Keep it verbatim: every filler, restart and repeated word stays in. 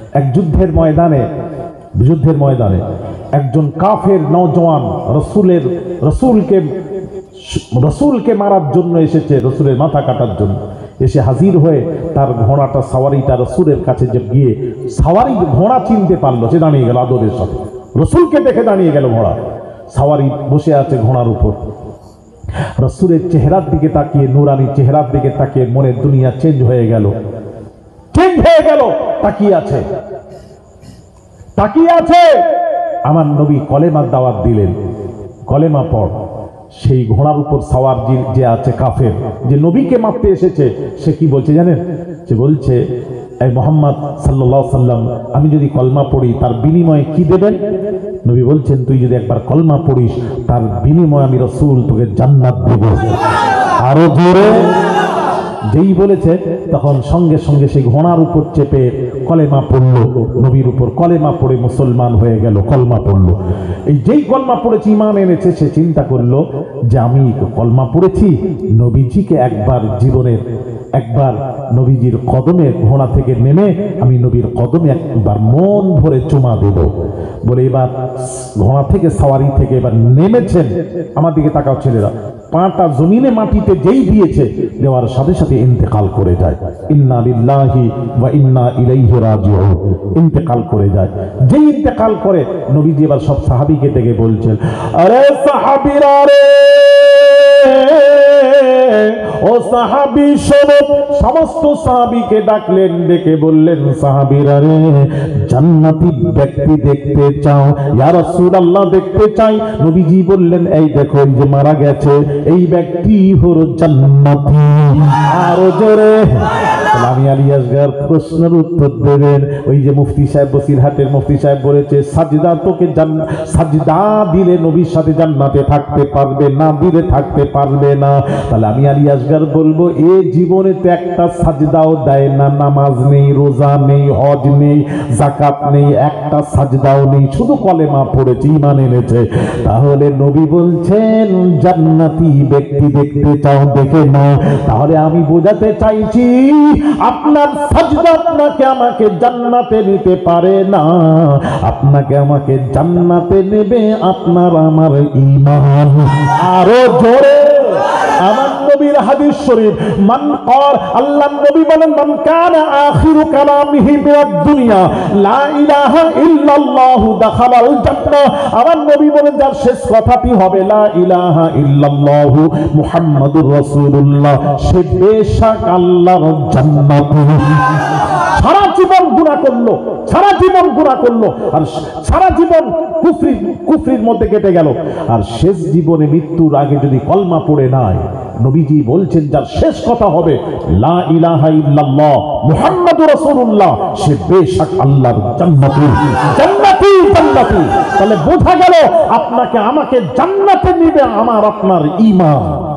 এক যুদ্ধের ময়দানে যুদ্ধের ময়দানে একজন কাফের নওজওয়ান রসুলের রসুলকে রসুলকে মারার জন্য এসেছে, রসুলের মাথা কাটার জন্য এসে হাজির হয়ে তার ঘোড়াটা সাওয়ারিটা রসুলের কাছে যে গিয়ে সাওয়ারি ঘোড়া চিনতে পারলো, সে দাঁড়িয়ে গেল আদরের সাথে, রসুলকে দেখে দাঁড়িয়ে গেল ঘোড়া। সাওয়ারি বসে আছে ঘোড়ার উপর, রসুলের চেহারার দিকে তাকিয়ে, নুরানি চেহারার দিকে তাকিয়ে মনের দুনিয়া চেঞ্জ হয়ে গেল, চেঞ্জ হয়ে গেল। তাকিয়ে আছে তাকিয়ে আছে আমার নবী কলেমার দাওয়াত দিলেন, কলেমা পড়। সেই ঘোড়ার উপর সাওয়ার যে আছে কাফের, যে নবীকে মারতে এসেছে, সে কি বলছে জানেন? সে বলছে, এই মোহাম্মদ সাল্লাল্লাহু আলাইহি সাল্লাম, আমি যদি কলমা পড়ি তার বিনিময়ে কি দেবেন? নবী বলছেন, তুই যদি একবার কলমা পড়িস তার বিনিময়ে আমি রাসূল তোকে জান্নাত দেব। আরো জোরে। যেই বলেছে তখন সঙ্গে সঙ্গে সেই ঘোড়ার উপর চেপে কলেমা পড়লো, নবীর উপর কলেমা পড়ে মুসলমান হয়ে গেল, কলমা পড়লো। এই যেই কলমা পড়েছে, ঈমান এনেছে, সে চিন্তা করলো যে আমি কলমা পড়েছি, নবীজিকে একবার জীবনের একবার নবীজির কদমে ঘোড়া থেকে নেমে আমি নবীর কদমে একবার মন ভরে চুমা দেব বলে এবার ঘোড়া থেকে সাওয়ারি থেকে এবার নেমেছেন। আমার দিকে তাকাও ছেলেরা, পাটা জমিনে মাটিতে যেই দিয়েছে, দেওয়ার সাথে সাথে ইন্তেকাল করে যায়। ইন্না লিল্লাহি ওয়া ইন্না ইলাইহি রাজিউন, ইন্তেকাল করে যায়। যেই ইন্তেকাল করে নবীজি এবার সব সাহাবীকে ডেকে বলছেন, আরে সাহাবীরা রে, ও সাহাবী শোনো। সমস্ত সাহাবীকে ডাকলেন, ডেকে বললেন, সাহাবীরা রে, জান্নাতি ব্যক্তি দেখতে চাও? ইয়া রাসূলুল্লাহ দেখতে চাই। নবীজি বললেন, এই দেখো, এই যে মারা গেছে এই ব্যক্তি হলো জান্নাতি। আরো জোরে। আমি আলী আসগার প্রশ্নের উত্তর দেবেন। ওই যে মুফতি সাহেব, বসিরহাটের মুফতি সাহেব বলেছে, সাজদা তোকে সাজদা দিলে নবীর সাথে জান্নাতে থাকতে পারবে, না দিলে থাকতে পারবে না। তাহলে আমি আলী আসগার বলবো, এ জীবনে তো একটা সাজদাও দেয় না, নামাজ নেই, রোজা নেই, হজ নেই, যাকাত নেই, একটা সাজদাও নেই, শুধু কলেমা পড়েছে, ঈমান এনেছে। তাহলে নবী বলছেন জান্নাতি ব্যক্তি দেখতে চাও, দেখে না। তাহলে আমি বোঝাতে চাইছি আপনার সাজদা আপনাকে আমাকে জান্নাতে নিতে পারে না, আপনাকে আমাকে জান্নাতে নেবে আপনার আমার ঈমান। আরো জোরে। আমার নবীর হাদিস শরীফ, মান কর, আল্লাহর নবী বলেন, মান কানা আখিরু কালামিহি মিনাদ দুনিয়া লা ইলাহা ইল্লাল্লাহু দাখালাল জান্নাহ। আমার নবী বলেন, যার শেষ কথাটি হবে লা ইলাহা ইল্লাল্লাহু মুহাম্মাদুর রাসূলুল্লাহ, সে বেশক আল্লাহর জান্নাতে। সারা জীবন গুনাহ করলো, সারা জীবন গুনাহ করলো, আর সারা জীবন কুফরি কুফরির মধ্যে কেটে গেল, আর শেষ জীবনে মৃত্যুর আগে যদি কলমা পড়ে নাই, নবীজি বলছেন যার শেষ কথা হবে লা ইলাহা ইল্লাল্লাহ মুহাম্মাদুর রাসূলুল্লাহ, সে বেশক আল্লাহর জান্নাতি। জান্নাতি জান্নাতি। তাহলে বোঝা গেল আপনাকে আমাকে জান্নাতে নিবে আমার আপনার ঈমান।